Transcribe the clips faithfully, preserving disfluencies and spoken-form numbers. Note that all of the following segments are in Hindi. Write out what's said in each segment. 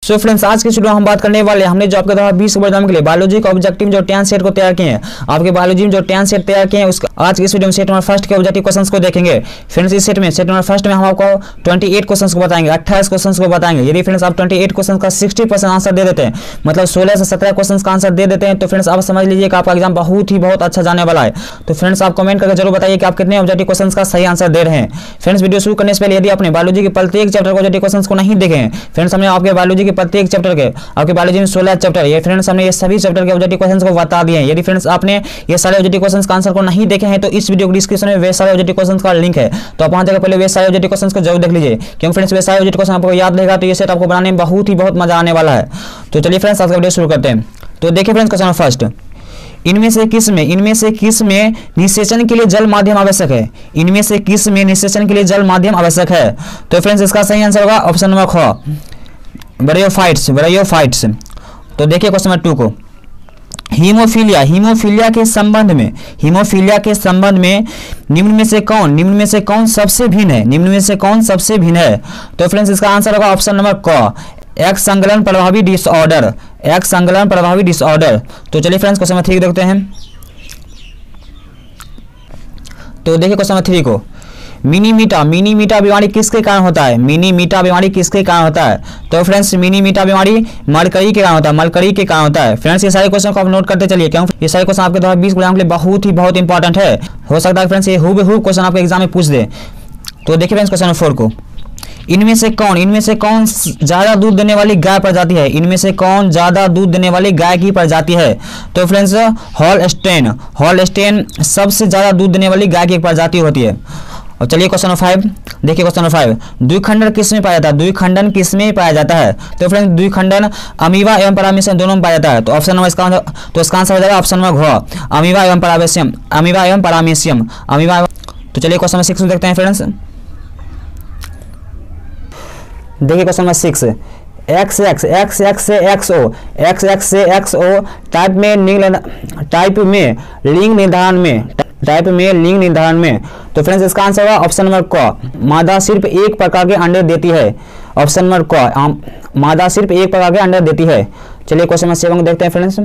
सो फ्रेंड्स, आज के वीडियो में हम बात करने वाले हैं हमने जो आपके द्वारा बीस एग्जाम के लिए बायोलॉजी का ऑब्जेक्टिव जो टेन सेट को तैयार किए हैं, आपके बायोलॉजी में जो टेन सेट तैयार किए हैं उसका आज के इस वीडियो में सेट नंबर फर्स्ट के ऑब्जेक्टिव क्वेश्चंस को देखेंगे। फ्रेंड्स, इस सेट में सेट नंबर फर्स्ट में हम आपको अट्ठाईस क्वेश्चंस को बताएंगे, अट्ठाईस क्वेश्चंस को बताएंगे। यदि फ्रेंड्स आप अट्ठाईस क्वेश्चंस का साठ परसेंट आंसर दे देते हैं, मतलब सोलह से सत्रह क्वेश्चंस का आंसर दे देते हैं, तो फ्रेंड्स आप समझ लीजिए कि आपका एग्जाम बहुत ही बहुत अच्छा जाने वाला है। तो फ्रेंड्स आप कमेंट करके जरूर बताइए कि आप कितने ऑब्जेक्टिव क्वेश्चंस का सही आंसर दे रहे हैं। फ्रेंड्स, वीडियो शुरू करने से पहले यदि आपने बायोलॉजी के प्रत्येक चैप्टर के ऑब्जेक्टिव क्वेश्चंस को नहीं देखे हैं, फ्रेंड्स हमने आपके बायोलॉजी के प्रत्येक चैप्टर के आपके बायोलॉजी में सोलह चैप्टर ये फ्रेंड्स हमने ये सभी चैप्टर के ऑब्जेक्टिव क्वेश्चंस को बता दिए हैं। यदि फ्रेंड्स आपने ये सारे ऑब्जेक्टिव क्वेश्चंस का आंसर को नहीं देखे हैं तो इस वीडियो के डिस्क्रिप्शन में वे सारे ऑब्जेक्टिव क्वेश्चंस का लिंक है, तो आप वहां जाकर पहले वे सारे ऑब्जेक्टिव क्वेश्चंस को जरूर देख लीजिए, क्योंकि फ्रेंड्स वे सारे ऑब्जेक्टिव क्वेश्चन आपको याद रहेगा तो ये सेट आपको बनाने में बहुत ही बहुत मजा आने वाला है। तो चलिए फ्रेंड्स आज का वीडियो शुरू करते हैं। तो देखिए फ्रेंड्स, क्वेश्चन फर्स्ट, इनमें से किस में इनमें से किस में निषेचन के लिए जल माध्यम आवश्यक है? इनमें से किस में निषेचन के लिए जल माध्यम आवश्यक है? तो फ्रेंड्स इसका सही आंसर होगा ऑप्शन नंबर ख, ब्रायोफाइट्स ब्रायोफाइट्स। तो देखिए क्वेश्चन नंबर टू को, हीमोफीलिया हीमोफीलिया के संबंध में हीमोफीलिया के संबंध में निम्न में से कौन निम्न में से कौन सबसे भिन्न है? निम्न में से कौन सबसे भिन्न है? तो फ्रेंड्स इसका आंसर होगा ऑप्शन नंबर क, एक्स संकलन प्रभावी डिसऑर्डर एक्स संकलन प्रभावी डिसऑर्डर। तो चलिए फ्रेंड्स क्वेश्चन नंबर थ्री देखते हैं। तो देखिए क्वेश्चन नंबर थ्री को, मिनीमीटा मिनीमीटा बीमारी किसके कारण होता है? मिनीमीटा बीमारी किसके कारण होता है? तो फ्रेंड्स मिनीमीटा बीमारी मरकरी के कारण होता है मरकरी के कारण होता है। फ्रेंड्स ये सारे क्वेश्चन को आप नोट करते चलिए, क्योंकि ये सारे क्वेश्चन आपके द्वारा बीस एग्जाम के लिए बहुत ही बहुत इंपॉर्टेंट है। हो सकता है फ्रेंड्स ये हूबहू क्वेश्चन आपके एग्जाम में पूछ दे। तो देखिए फ्रेंड्स क्वेश्चन नंबर फोर को, इनमें से कौन इनमें से कौन ज्यादा दूध देने वाली गाय प्रजाति है? इनमें से कौन ज्यादा दूध देने वाली गाय की प्रजाति है? तो फ्रेंड्स हॉलस्टेन हॉलस्टेन सबसे ज्यादा दूध देने वाली गाय की एक प्रजाति होती है। और चलिए क्वेश्चन नंबर फाइव देखिए, क्वेश्चन नंबर फाइव, द्विखंडन किस में पाया जाता है? द्विखंडन किस में पाया जाता है? तो फ्रेंड्स द्विखंडन अमीबा एवं परामीशियम दोनों में पाया जाता है। तो ऑप्शन नंबर इसका तो इसका आंसर हो जाएगा ऑप्शन नंबर घ, अमीबा एवं परामीशियम अमीबा एवं परामीशियम अमीबा। तो चलिए क्वेश्चन नंबर सिक्स में देखते हैं फ्रेंड्स। देखिए question number six, X X X X से एक्स ओ एक्स एक्स से एक्स ओ टाइप में लिंग टाइप में लिंग निर्धारण में टाइप में लिंग निर्धारण में। तो फ्रेंड्स इसका आंसर होगा ऑप्शन नंबर क, मादा सिर्फ एक प्रकार के अंडे देती है। ऑप्शन नंबर क, मादा सिर्फ एक प्रकार के अंडे देती है। चलिए क्वेश्चन नंबर सेवन को देखते हैं फ्रेंड्स।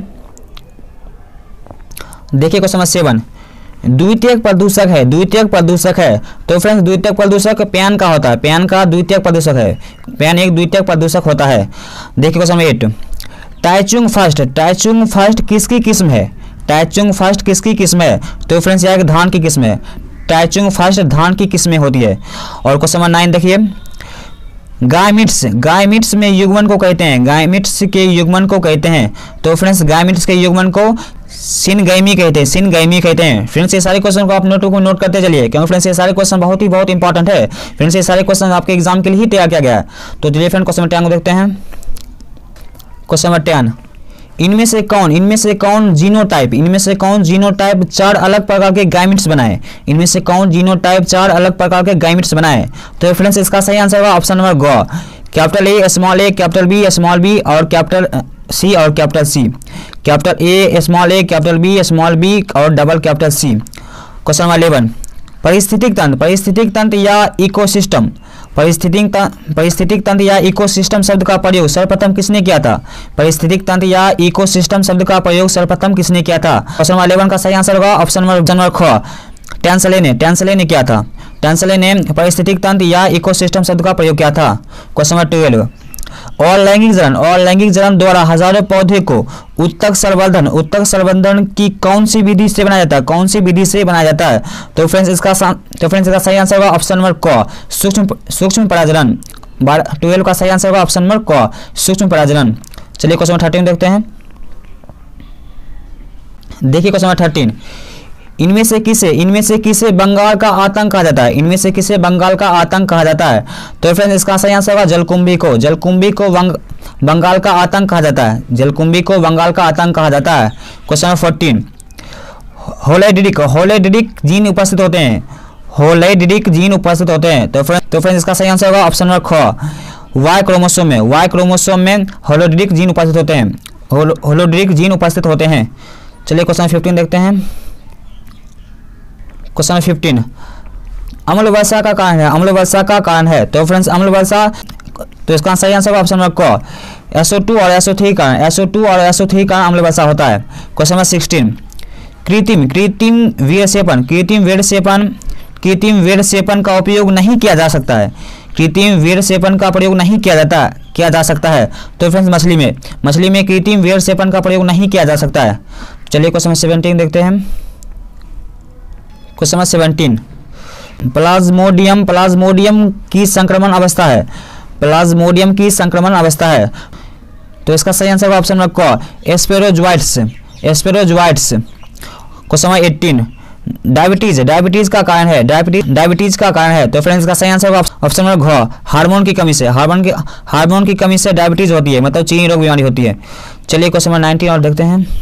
देखिए क्वेश्चन नंबर सेवन, द्वितीयक प्रदूषक है द्वितीयक प्रदूषक है। तो फ्रेंड्स द्वितीयक प्रदूषक पैन का होता है पैन का द्वितीयक प्रदूषक है पैन एक द्वितीयक प्रदूषक होता है। देखिए question number eight, Taichung first Taichung first किसकी किस्म है? टाइचुंग फर्स्ट किसकी किस्म है? तो फ्रेंड्स यह धान की किस्म है। टाइचुंग फर्स्ट धान की किस्में होती है। और क्वेश्चन नंबर नाइन देखिए, गायमिट्स गायमिट्स में युग्मन को कहते हैं गायमिट्स के युग्मन को कहते हैं। तो फ्रेंड्स गायमिट्स के युग्मन को सिनगैमी कहते हैं सिनगैमी कहते हैं। फ्रेंड्स ये सारे क्वेश्चन को आप नोटों को नोट करते चलिए, क्योंकि फ्रेंड्स ये सारे क्वेश्चन बहुत ही बहुत इंपॉर्टेंट है। फ्रेंड्स ये सारे क्वेश्चन आपके एग्जाम के लिए ही तैयार किया गया है। तो चलिए फ्रेंड क्वेश्चन नंबर टेन को देखते हैं। क्वेश्चन नंबर टेन, इनमें से कौन इनमें से कौन जीनोटाइप इनमें से कौन जीनोटाइप चार अलग प्रकार के गायमिट्स बनाए? इनमें से कौन जीनोटाइप चार अलग प्रकार के गायमिट्स बनाए? तो फ्रेंड्स इसका सही आंसर होगा ऑप्शन नंबर ग, capital A small A capital B small B और कैपिटल सी और capital C. Capital A small A capital B small B और double capital C. Question number eleven, परिस्थितिक तंत्र परिस्थितिक तंत्र या इकोसिस्टम परिस्थितिक परिस्थितिक तंत्र या इकोसिस्टम शब्द का प्रयोग सर्वप्रथम किसने किया था? परिस्थितिक तंत्र या इकोसिस्टम शब्द का प्रयोग सर्वप्रथम किसने किया था? क्वेश्चन नंबर इलेवन का सही आंसर होगा ऑप्शन नंबर ख, टेंसले ने टेंसले ने किया था टेंसले ने परिस्थितिक तंत्र या इकोसिस्टम शब्द का प्रयोग किया था। क्वेश्चन नंबर ट्वेल्व, और लैंगिक जलन और लैंगिक जलन द्वारा हजारों पौधे को उत्तक संवर्धन उत्तक संवर्धन की कौन सी विधि से बनाया जाता है? कौन सी विधि से बनाया जाता है? तो फ्रेंड्स इसका तो फ्रेंड्स इसका सही आंसर होगा ऑप्शन नंबर क, सूक्ष्म सूक्ष्म परागजलन। ट्वेल्व का सही आंसर होगा ऑप्शन नंबर क, सूक्ष्म परागजलन। चलिए क्वेश्चन नंबर थर्टीन देखते हैं। देखिए क्वेश्चन नंबर थर्टीन, इनमें से किसे इनमें से किसे बंगाल का आतंक कहा जाता है? इनमें से किसे बंगाल का आतंक कहा जाता है? तो फ्रेंड्स इसका सही आंसर होगा जलकुंभी को जलकुंभी को बंगाल का आतंक कहा जाता है जलकुंभी को बंगाल का आतंक कहा जाता है। क्वेश्चन नंबर फोर्टीन, होलोडिडिक होलोडिडिक जीन उपस्थित होते हैं होलोडिडिक जीन उपस्थित होते हैं। तो फ्रेंड्स तो फ्रेंड्स इसका सही आंसर होगा ऑप्शन नंबर ख, वाई क्रोमोसोम में वाई क्रोमोसोम में होलोडिडिक जीन उपस्थित होते हैं होलोडिडिक जीन उपस्थित होते हैं। चलिए क्वेश्चन नंबर फिफ्टीन देखते हैं। क्वेश्चन नंबर फिफ्टीन, अम्ल वर्षा का कारण है अम्ल वर्षा का कारण है। तो फ्रेंड्स अम्ल वर्षा तो इसका सही आंसर ऑप्शन नंबर क, एस ओ टू और एस ओ थ्री का एस ओ टू और एस ओ थ्री का अम्ल वसा होता है। क्वेश्चन नंबर सिक्सटीन, कृत्रिम कृत्रिम वेद सेपन कृत्रिम वेद सेपन कृत्रिम वेद सेपन का उपयोग नहीं किया जा सकता है। कृत्रिम वेद सेपन का प्रयोग नहीं किया जाता किया जा सकता है। तो फ्रेंड्स मछली में मछली में कृत्रिम वेद सेपन का प्रयोग नहीं किया जा सकता है। चलिए क्वेश्चन नंबर सेवनटीन देखते हैं। Question number seventeen, plasmodium plasmodium की संक्रमण अवस्था है। प्लाज्मोडियम की संक्रमण अवस्था है। तो इसका सही आंसर ऑप्शन नंबर क sporozoites sporozoites. Question number eighteen, diabetes diabetes का कारण है डायबिटीज डायबिटीज का कारण है। तो फ्रेंड्स का सही आंसर ऑप्शन नंबर घ हार्मोन की कमी से हार्मोन की हार्मोन की कमी से डायबिटीज होती है, मतलब चीनी रोग बीमारी होती है। चलिए क्वेश्चन नंबर नाइनटीन और देखते हैं।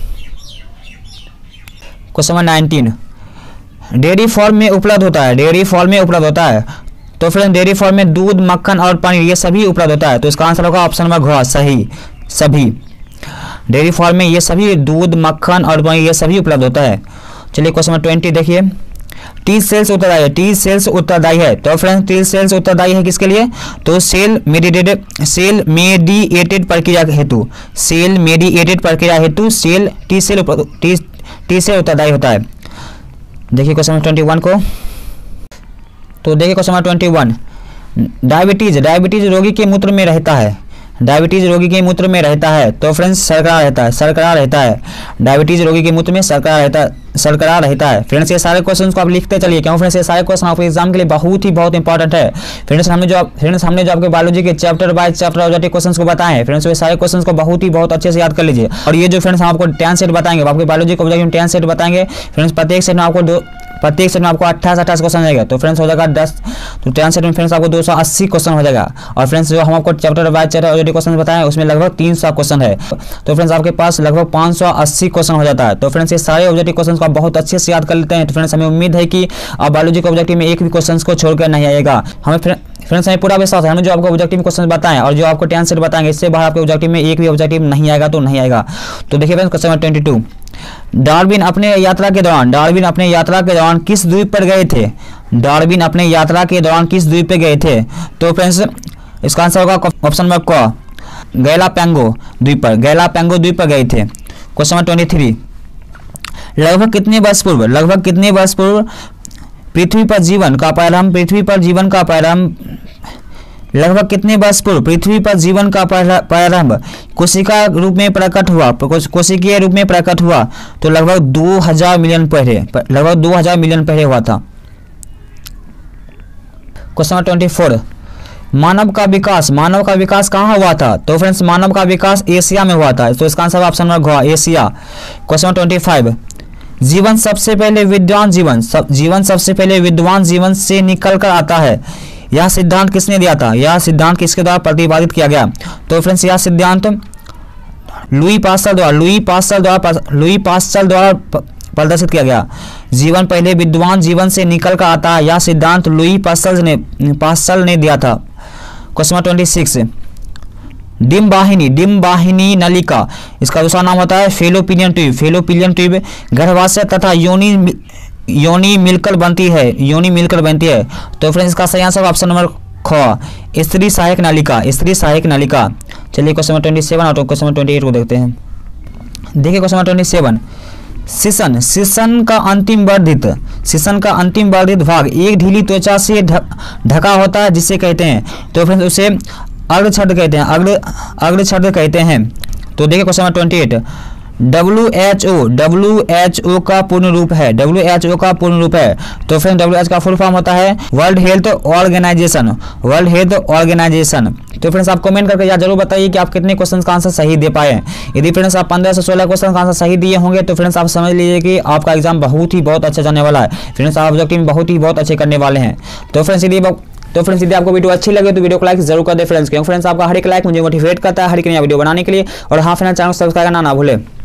Question number nineteen, dairy farm में उपलब्ध होता है डेयरी फॉर्म में उपलब्ध होता है। तो फ्रेंड्स डेयरी फॉर्म में दूध, मक्खन और पनीर ये सभी उपलब्ध होता है। तो इसका आंसर होगा ऑप्शन नंबर घ सही सभी। डेयरी फॉर्म में ये सभी दूध, मक्खन और पनीर ये सभी उपलब्ध होता है। चलिए क्वेश्चन नंबर ट्वेंटी देखिए, टी सेल्स उत्तरदायी है टी सेल्स उत्तरदायी है। तो फ्रेंड्स टी सेल्स उत्तरदायी है किसके लिए? तो सेल मेडिएटेड सेल मेडिएटेड प्रक्रिया हेतु सेल मेडिएटेड प्रक्रिया हेतु cell T cell T T cell उत्तरदायी होता है। देखिए क्वेश्चन नंबर ट्वेंटी वन को। तो देखिए question number twenty one, diabetes diabetes रोगी के मूत्र में रहता है डायबिटीज रोगी के मूत्र में रहता है। तो फ्रेंड्स शर्करा रहता है शर्करा रहता है डायबिटीज रोगी के मूत्र में शर्करा रहता है शर्करा रहता है। फ्रेंड्स ये सारे क्वेश्चंस को आप लिखते चलिए, क्यों फ्रेंड्स ये सारे क्वेश्चन आपके एग्जाम के लिए बहुत ही बहुत इंपॉर्टेंट है। फ्रेंड्स हमने जो फ्रेंड्स हमने जो आपके बायोलॉजी के chapter by chapter objective questions को बताए हैं, फ्रेंड्स ये सारे क्वेश्चंस को बहुत ही बहुत अच्छे से याद कर लीजिए। और ये जो फ्रेंड्स हम आपको टेन सेट बताएंगे, आपके बायोलॉजी को ऑब्जेक्टिव टेन सेट बताएंगे। फ्रेंड्स प्रत्येक सेट में आपको दो प्रत्येक सेट में आपको अट्ठाईस अट्ठाईस क्वेश्चन आएगा। तो फ्रेंड्स हो जाएगा दस, तो टेन सेट में फ्रेंड्स आपको दो सौ अस्सी क्वेश्चन हो जाएगा। और फ्रेंड्स जो हम आपको chapter by chapter objective question बताएं उसमें लगभग तीन सौ क्वेश्चन है। तो फ्रेंड्स आपके पास लगभग पाँच सौ अस्सी क्वेश्चन हो जाता है। तो फ्रेंड्स ये सारे ऑब्जेक्टिव क्वेश्चन को आप बहुत अच्छे से याद कर लेते हैं। तो फ्रेंड्स हमें उम्मीद है कि आप बायोलॉजी के ऑब्जेक्टिव में एक भी क्वेश्चन को छोड़कर नहीं आएगा। हमें फ्रेंड्स हमें पूरा विश्वास है, हमें जो आपको ऑब्जेक्टिव क्वेश्चन बताएं और जो आपको टेन सेट बताएंगे इससे बाहर आपके ऑब्जेक्टिव में एक भी ऑब्जेक्टिव नहीं आएगा तो नहीं आएगा। तो देखिए friends question number twenty two, Darwin अपने यात्रा के दौरान डार्विन अपने यात्रा के दौरान किस द्वीप पर गए थे? डार्विन अपने यात्रा के दौरान किस द्वीप पर गए थे? तो फ्रेंड्स इसका आंसर होगा ऑप्शन नंबर क गैलापैगो द्वीप पर गैलापैगो द्वीप पर गए थे। क्वेश्चन नंबर ट्वेंटी थ्री, लगभग कितने वर्ष पूर्व लगभग कितने वर्ष पूर्व पृथ्वी पर जीवन का प्रारंभ पृथ्वी पर जीवन का प्रारंभ लगभग कितने वर्ष पूर्व पृथ्वी पर जीवन का प्रारंभ कोशिका रूप में प्रकट हुआ कोशिकीय रूप में प्रकट हुआ? तो लगभग दो हज़ार मिलियन पहले लगभग दो हज़ार मिलियन पहले हुआ था। क्वेश्चन नंबर ट्वेंटी फोर, मानव का विकास मानव का विकास कहाँ हुआ था? तो फ्रेंड्स मानव का विकास एशिया में हुआ था। तो इसका आंसर ऑप्शन नंबर घ Asia. Question number twenty five, जीवन सबसे पहले विद्वान जीवन सब जीवन सबसे पहले विद्वान जीवन से निकल कर आता है। यह सिद्धांत किसने दिया था? यह सिद्धांत किसके द्वारा प्रतिपादित किया गया? तो फ्रेंड्स यह सिद्धांत लुई पास्चल द्वारा लुई पास्चल द्वारा लुई पास्चल द्वारा प्रदर्शित किया गया। जीवन पहले विद्वान जीवन से निकल कर आता है, यह सिद्धांत लुई पास्चल ने पास्चल ने दिया था। क्वेश्चन नंबर ट्वेंटी सिक्स, डिम्बाहिनी डिम्बाहिनी नलिका इसका दूसरा नाम होता है फेलोपियन ट्यूब फेलोपियन ट्यूब गर्भाशय तथा योनि योनि मिलकर बनती है योनि मिलकर बनती है। तो फ्रेंड्स इसका सही आंसर ऑप्शन नंबर ख स्त्री सहायक नलिका स्त्री सहायक नलिका। चलिए क्वेश्चन नंबर ट्वेंटी सेवन और क्वेश्चन नंबर ट्वेंटी एट को देखते हैं। देखिए क्वेश्चन नंबर ट्वेंटी सेवन, शिशन शिशन का अंतिम वर्धित शिशन का अंतिम वर्धित भाग एक ढीली त्वचा से ढका होता है जिसे कहते हैं? तो फ्रेंड्स उसे अग्रछद कहते हैं अग्र अग्रछद कहते हैं। तो देखिए question number twenty eight, W H O W H O का पूर्ण रूप है डब्ल्यू एच ओ का पूर्ण रूप है। तो फ्रेंड्स डब्ल्यू एच का फुल फॉर्म होता है world health organisation world health organisation. तो फ्रेंड्स आप कमेंट करके यार जरूर बताइए कि आप कितने क्वेश्चन का आंसर सही दे पाए। यदि फ्रेंड्स आप पंद्रह से सोलह क्वेश्चन का आंसर सही दिए होंगे तो फ्रेंड्स आप समझ लीजिए कि आपका एग्जाम बहुत ही बहुत अच्छा जाने वाला है। फ्रेंड्स आप ऑब्जेक्टिव में बहुत ही बहुत अच्छे करने वाले हैं। तो फ्रेंड्स यदि तो फ्रेंड्स यदि आपको वीडियो अच्छी लगे तो वीडियो को लाइक जरूर कर दे फ्रेंड्स, क्योंकि फ्रेंड्स आपका हर एक लाइक मुझे मोटिवेट करता है हर एक नया वीडियो बनाने के लिए। और हाँ फ्रेंड्स चैनल को सब्सक्राइब करना ना भूले।